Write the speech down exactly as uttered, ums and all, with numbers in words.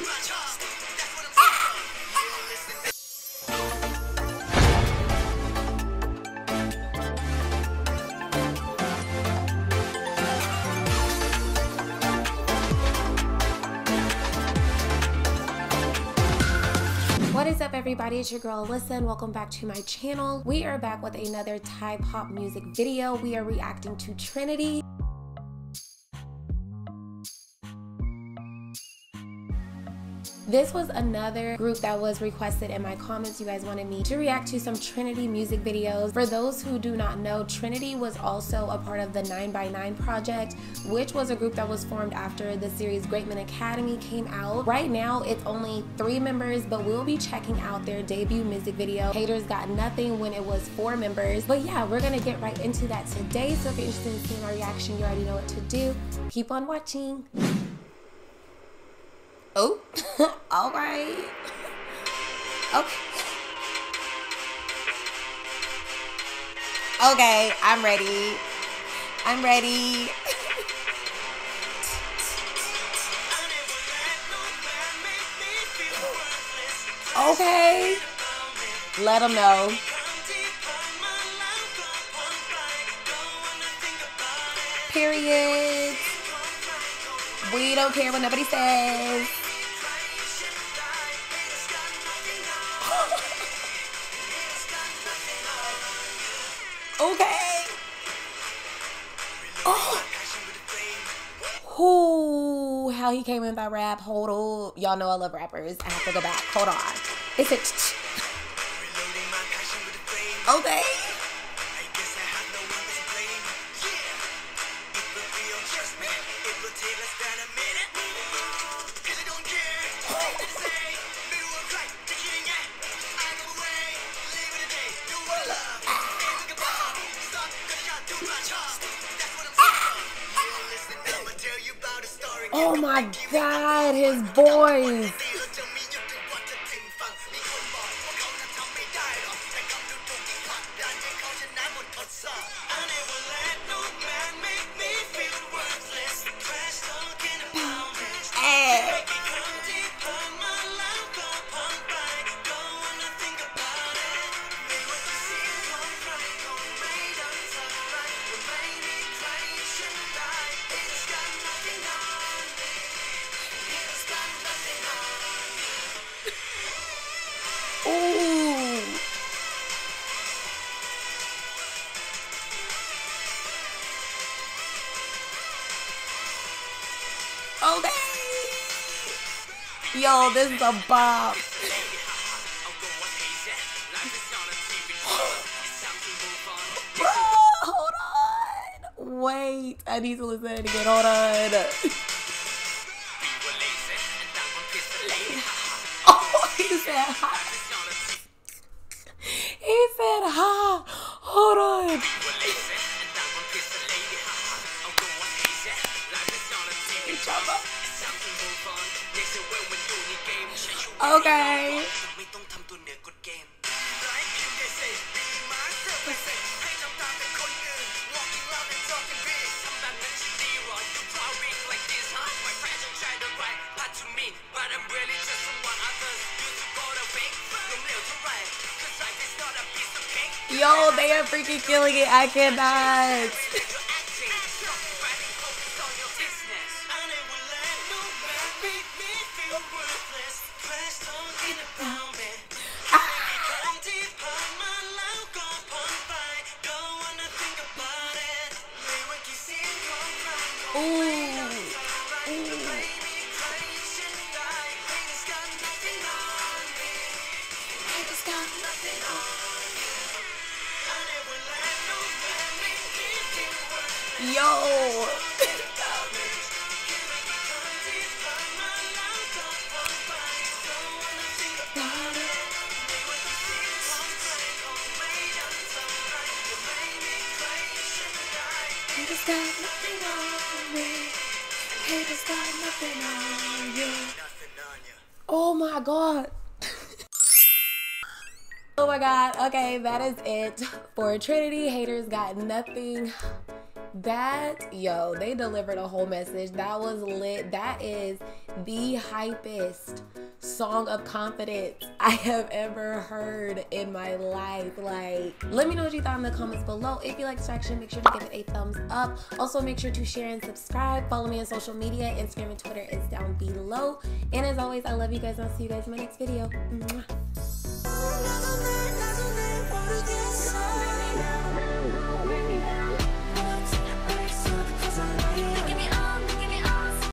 What is up, everybody? It's your girl Alyssa and welcome back to my channel. We are back with another Thai pop music video. We are reacting to Trinity. This was another group that was requested in my comments. You guys wanted me to react to some Trinity music videos. For those who do not know, Trinity was also a part of the nine by nine project, which was a group that was formed after the series Great Men Academy came out. Right now, it's only three members, but we'll be checking out their debut music video, Haters Got Nothing, when it was four members. But yeah, we're gonna get right into that today. So if you're interested in seeing my reaction, you already know what to do. Keep on watching. Oh, all right. Okay. Okay, I'm ready. I'm ready. Okay. Let them know. Period. We don't care what nobody says. Okay. Oh. Ooh, how he came in with that rap. Hold on. Y'all know I love rappers. I have to go back. Hold on. It's it. Okay. Oh my God, his voice. Okay. Yo, this is a bop. Bro, hold on. Wait, I need to listen to it again. Hold on. Oh, he said ha. He said ha. Hold on. Okay. Yo, they are freaking killing it. I cannot. Yo. Haters got nothing on me. Haters got nothing on you. Oh my God. Oh my God. Okay, that is it for Trinity. Haters Got Nothing. That, yo, they delivered a whole message. That was lit. That is the hypest song of confidence I have ever heard in my life. Like, let me know what you thought in the comments below. If you like this reaction, make sure to give it a thumbs up. Also, make sure to share and subscribe. Follow me on social media. Instagram and Twitter is down below. And as always, I love you guys, and I'll see you guys in my next video. Mwah.